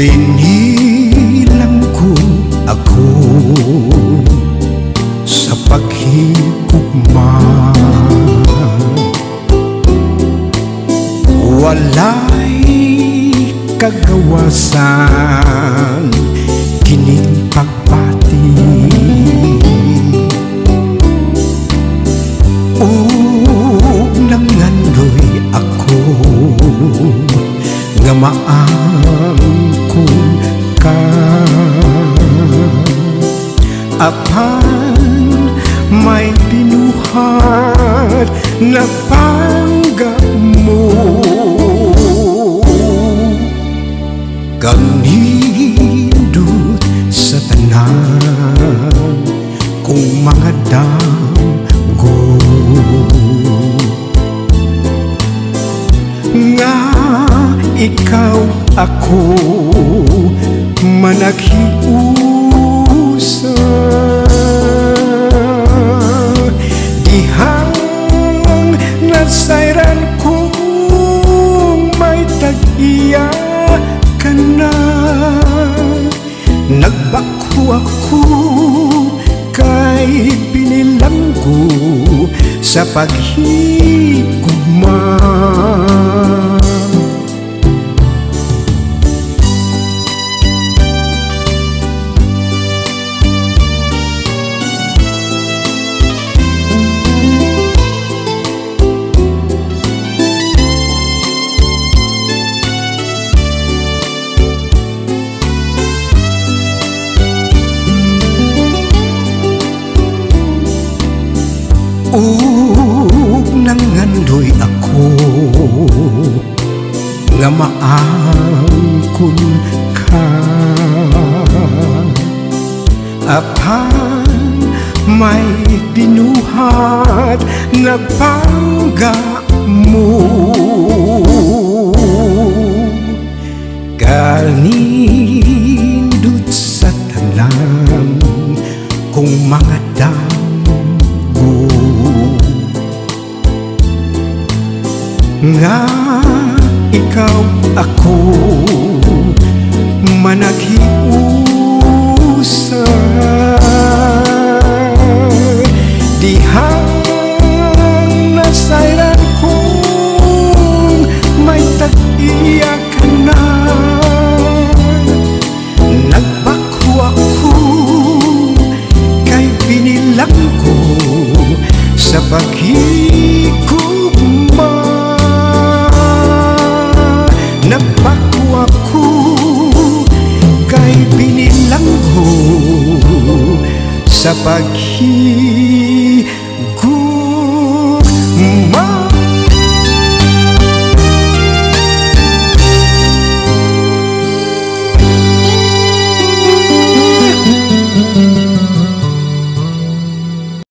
Binilang ko ako sa paghigugma. Walay kagawasan kining pagpati. Nangandoy ako nga maangkon ka, apan may binuhat na panggap mo. Kanindot sa tanan kung mga damgo nga ikaw ako managhiusa. Dihang nasayran kung may tag-iya ka na. Nagbako ako kay binilanggo sa paghigugma. Nangandoy ako nga maangkon ka, apan may binuhat na bangga mo. Kanindot sa tanan kung mga nga ikaw ako managhiusa. Dihang nasayran kung may tag-iya ka na. Nagbako ako kay binilang ko sa paghigugma. Nagbako ako kay binilanggo sa paghigugma.